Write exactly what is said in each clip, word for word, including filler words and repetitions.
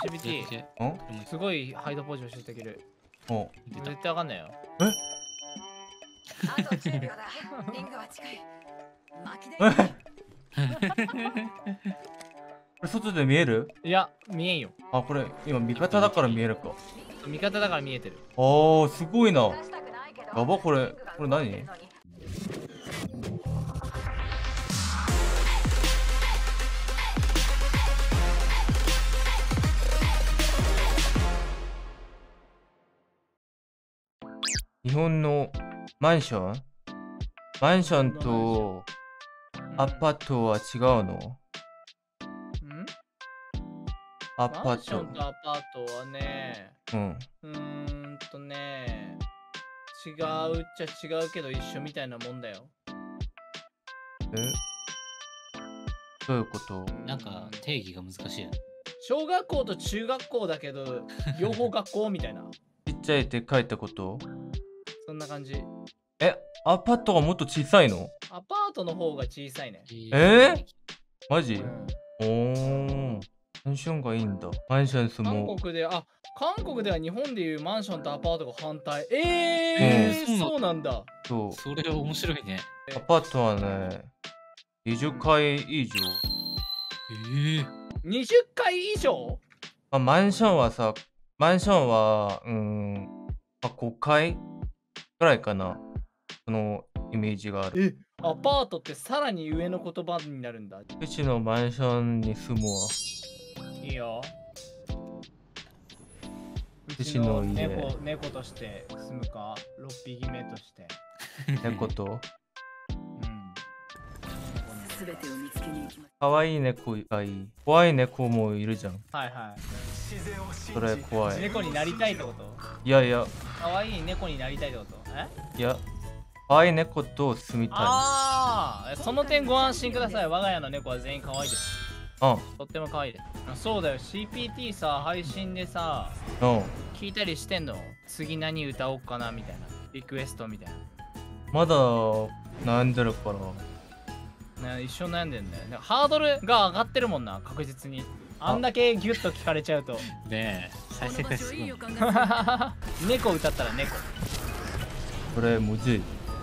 シーピーティー。 んすごいハイドポージョンしてできる。 お絶対わかんないよ。 えあとじゅうびょうだ。リングは近い。巻きえで。 これ外で見える？ いや、見えんよ。 あ、これ今味方だから見えるか。 味方だから見えてる。 あー、すごいな。やば、これこれ何？日本のマンションマンションとアパートは違うの？ んアパートマンション。とアパートはね、 うん。 うーんとね、違うっちゃ違うけど一緒みたいなもんだよ。 えどういうこと？ なんか定義が難しいよね。 小学校と中学校だけど、両方学校みたいな。 ちっちゃいでかいってこと？ そんな感じ。 え、アパートはもっと小さいの？ アパートの方が小さいね。 えーマジ？ うんおー。マンションがいいんだ。マンション住韓もう。 国で、あ、韓国では日本でいうマンションとアパートが反対。えー、 うんそうなんだ。 そう。 それは面白いね。 アパートはね、にじゅっかい以上。 ええにじゅっかい以上？ あ、マンションはさ、マンションは、うーん、あ、ごかいぐらいかな。そのイメージがある。 え、アパートってさらに上の言葉になるんだ。 うちのマンションに住むわ。 いいよ。ううちの家猫、猫として住むか、ろっぴきめとして。 猫と。 うん。 すべてを見つけに行きます。 可愛い猫がいい。怖い猫もいるじゃん。 はいはい。 それ怖い。 猫になりたいってこと？ いやいや、 可愛い猫になりたいってこと？え？ いや、可愛い猫と住みたい。 ああ、その点ご安心ください。我が家の猫は全員可愛いです。 うん、 とっても可愛いです。そうだよ、シーピーティー さ、配信でさ、 うん。 聞いたりしてんの？次何歌おうかなみたいな。リクエストみたいまだ悩んでるから。 な。ね、一緒に悩んでんだよ。なんかハードルが上がってるもんな、確実に。あんだけギュッと聞かれちゃうと。 ねえ、再生回数すごい。 猫歌ったら猫。 これむずい。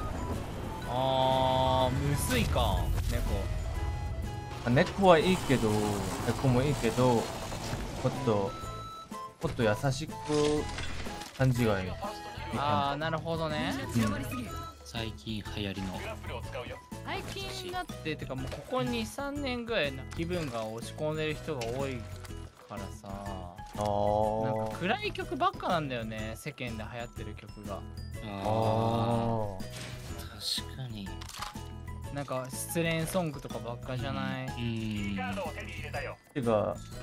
あー、むずいか、猫。 あ、猫はいいけど、猫もいいけど、もっと、もっと優しく感じがいい。 あー、なるほどね。 最近流行りの。 最近になっててかもうここにさんねんぐらいな気分が落ち込んでる人が多いからさ、 あなんーか暗い曲ばっかなんだよね、世間で流行ってる曲が。 あああ、確かに。 なんか失恋ソングとかばっかじゃない？ うん。 ー。手が、よかったよ。 シーピーティ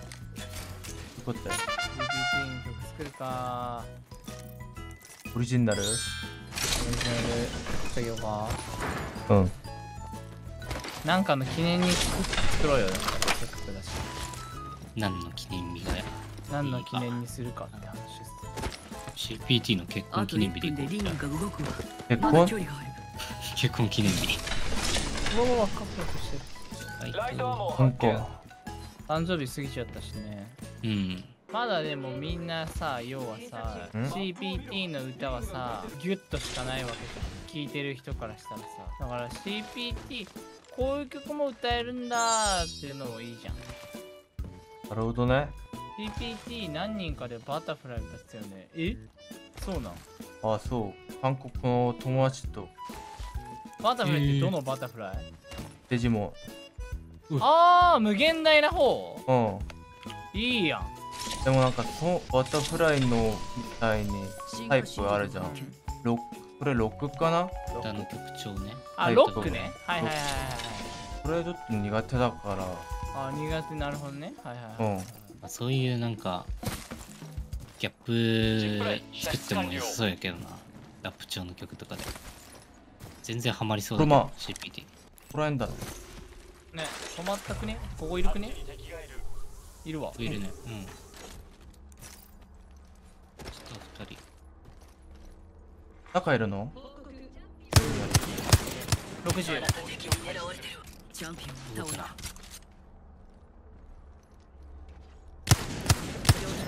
ー に曲作るか。 オリジナル？ オリジナル作業か。 うん。 なんかの記念に作作ろうよ。せっかくだし。 何の記念日がや。 何の記念にするかって話です。 シーピーティー の結婚記念日ででリングが動くわ。 結婚？ まだ距離がある。 結婚記念日。 うわうわ、カップルしてる。 はい。 なんか、 誕生日過ぎちゃったしね。 うん。 まだでもみんなさ、要はさ、 んシーピーティー の歌はさ、ギュッとしかないわけじゃん。聴いてる人からしたらさ。だから シーピーティー、こういう曲も歌えるんだーっていうのもいいじゃん。 なるほどね。 シーピーティー 何人かでバタフライ歌ってたよね。えそうなん？ あ、そう。韓国の友達とバタフライってどのバタフライ？ デジモあー、無限大な方？ ン。うん。 いいやん。 でもなんかそのバタフライのみたいにタイプあるじゃん。ロック、これロックかな？ 歌の曲調ね。 あ、 はいロックね。はいはいはいはいはい。 これちょっと苦手だから。 あ、苦手、なるほどね。はいはいはい。 うん。 まあそういうなんか、ギャップ作っても良さそうやけどな。ラップ調の曲とかで。全然ハマりそうだけどこれまあ、 シーピーティー。 ここら辺だろ。 ね、止まったくね？ここいるくね？いるわ。 いるね。うん。ちょっと二人。 中いるの？ ろくじゅう。 チャンピオン動くな。 倒れた。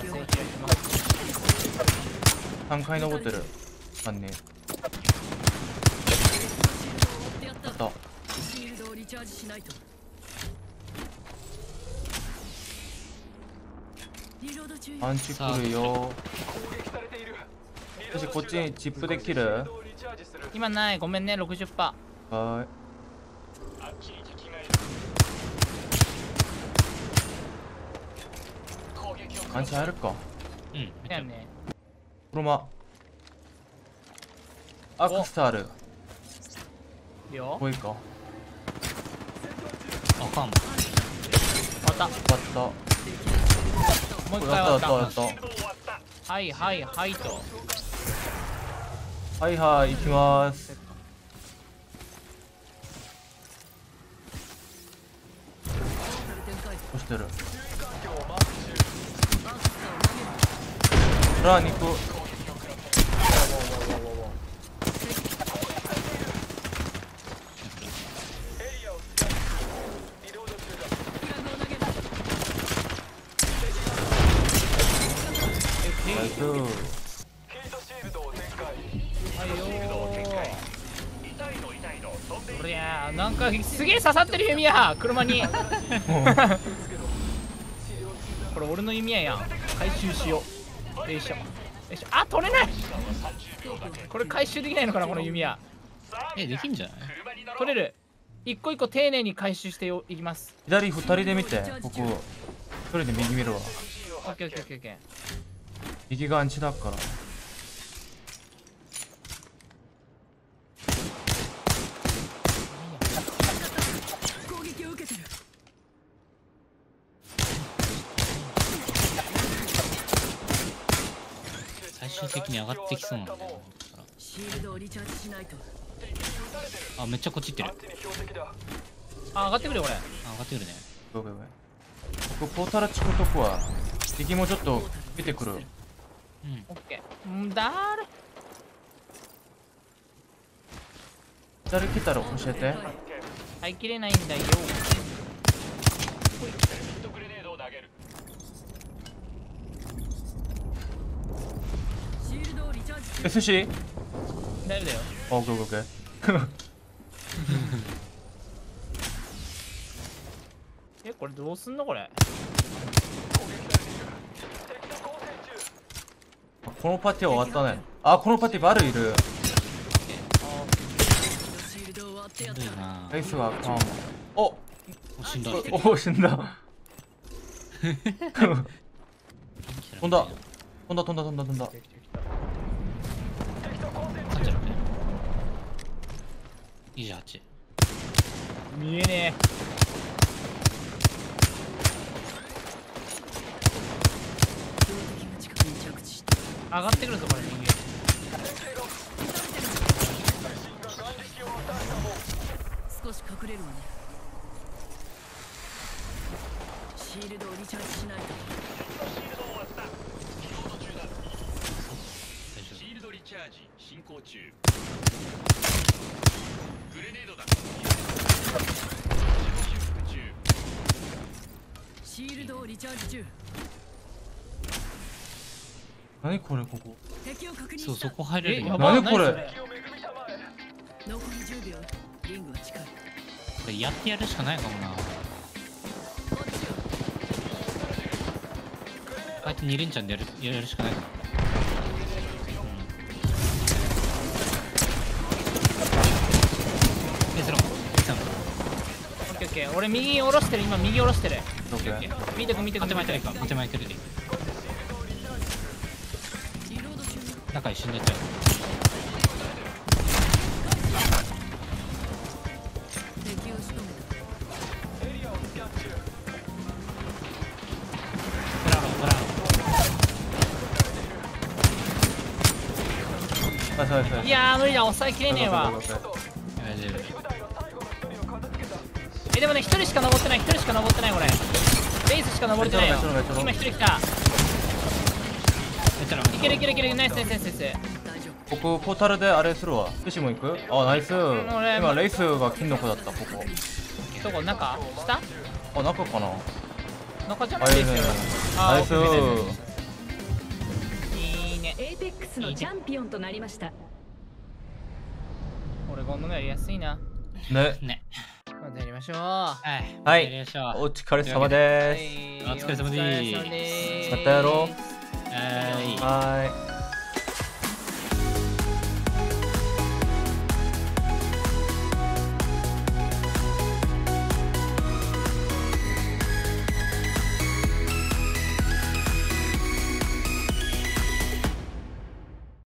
さんかい登ってる。さんにん。あった。 シールドをリチャージしないと。リロード中よ。 パンチ来るよ。よし、こっちにチップできる？ 今ない、ごめんね、ろくじゅっパー。 はーい。パンチ入るか。 うん、めっちゃだよね。 車。アクスタール。 いいよ。 こいか。 あかん。 終わった。 終わった。 もう一回終やわった。 ったやったやった。 はいはいはいと。 はいはい、行きまーす。押してる。ラーに行く。ナイス。 はいよー。こりゃー、なんかすげえ刺さってる弓矢、車に。これ俺の弓矢やん。回収しよう。よいしょ。よいしょ。あ、取れない。これ回収できないのかな、この弓矢。 え、できんじゃない？ 取れる。一個一個丁寧に回収していきます。 左二人で見て、ここ。一人で右見るわ。 オッケーオッケーオッケーオッケー。 右側に血だから。 攻撃を受けてる。 最終的に上がってきそうなんだよな。 シールドをリチャージしないと。 あ、めっちゃこっち行ってる。 あ、上がってくるよ、これ。 あ、上がってくるね。 ごめんごめん。僕ポータル近くとこは敵もちょっと出てくる。 うん。 オッケー。んだーれ。 左来たら教えて。 耐えきれないんだよ。 シールドをリチャージする。 え、寿司？ 大丈夫だよ。 あ、オッケーオッケーオッケー。 え、これどうすんのこれ。 このパティは終わったね。あ、このパティバルいる。 シールドを割ってやっしんどいな。 ライスはあかんわ。おお、死んだ。 おお、死んだ。飛んだ。飛んだ飛んだ飛んだ飛んだ。 さんじゅうろく。にじゅうはち。 見えね標的が近くに着地した。 え。上がってくるぞ、これ人間。 少し隠れるわね。シールドをリチャージしないと。 シールドリチャージ進行中。グレネードだ。修復中。 シールドをリチャージ中。 何これここ。 敵を確認した。 そう、そこ入れえ、 るの。 やばい。 何これ何そ残りじゅうびょう。リングは近い。 これやってやるしかないかもな。あえてに連チャンでやるやるしかないかも。え、ゼロ。さん。 オッケーオッケー。俺右下ろしてる、今右下ろしてる。 オッケー。 見てく見てく当て見てく。 前くるか。当て前くるで。 リロード中。 中一瞬でやっちゃう。 敵を仕留めた。 ブラロー、ブラロあ、そうそう。 いやー、無理だ、抑えきれねえわ。 ー。大丈夫。 え、でもね、一人しか登ってない、一人しか登ってない、これ。レイスしか登れてないよめっちゃめっちゃ。 今一人来た。 めっちゃラいけるいけるいける、ナイスナイスナイスナイス。 大丈夫。 僕ポータルであれするわ。寿司も行く？あ、ナイス。 俺今レイスが金の子だった、ここ。 どこ、中下あ、中かな。 中じゃなあ、いいね。 いですよ。あー、 ナイス。 オッケーナイスいいね。エイペックススのチャンピオンとなりました。 オレゴンのがやりやすいな。 ね。 ね。 またやりましょう。 はい。 はいやりましょう。 お疲れ様です。 はいお疲れ様ですお疲れ様ですまたやろう。 はい。 はい。